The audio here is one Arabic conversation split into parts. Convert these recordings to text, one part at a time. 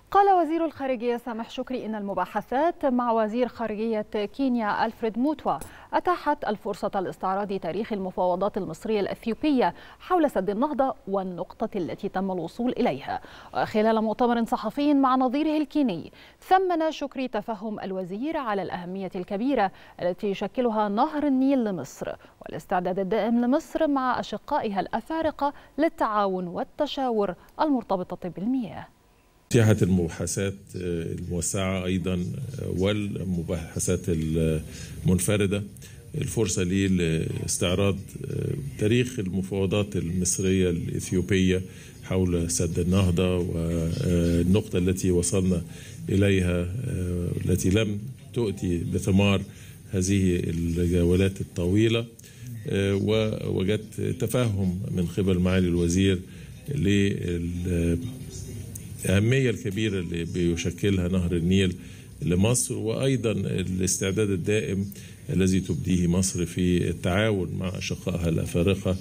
قال وزير الخارجية سامح شكري إن المباحثات مع وزير خارجية كينيا ألفريد موتوا أتاحت الفرصة لاستعراض تاريخ المفاوضات المصرية الأثيوبية حول سد النهضة والنقطة التي تم الوصول إليها. خلال مؤتمر صحفي مع نظيره الكيني، ثمن شكري تفهم الوزير على الأهمية الكبيرة التي يشكلها نهر النيل لمصر والاستعداد الدائم لمصر مع أشقائها الأفارقة للتعاون والتشاور المرتبطة بالمياه. أتيحت المباحثات الموسعة أيضا والمباحثات المنفردة الفرصة لي لاستعراض تاريخ المفاوضات المصرية الإثيوبية حول سد النهضة والنقطة التي وصلنا إليها التي لم تؤتي بثمار هذه الجولات الطويلة، ووجدت تفهم من قبل معالي الوزير الأهمية الكبيرة اللي بيشكلها نهر النيل لمصر، وأيضا الاستعداد الدائم الذي تبديه مصر في التعاون مع أشقائها الأفارقة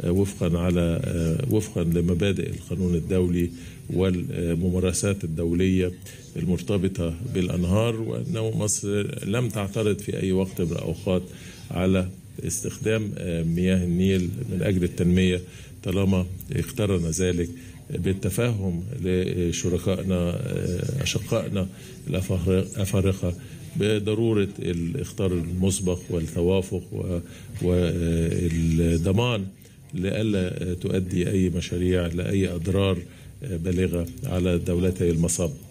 وفقا لمبادئ القانون الدولي والممارسات الدولية المرتبطة بالأنهار، وأنه مصر لم تعترض في أي وقت من الأوقات على استخدام مياه النيل من أجل التنمية طالما اقترن ذلك بالتفاهم لشركائنا أشقائنا الأفارقة بضرورة الإخطار المسبق والتوافق والضمان لئلا تؤدي أي مشاريع لأي أضرار بالغة على دولتي المصب.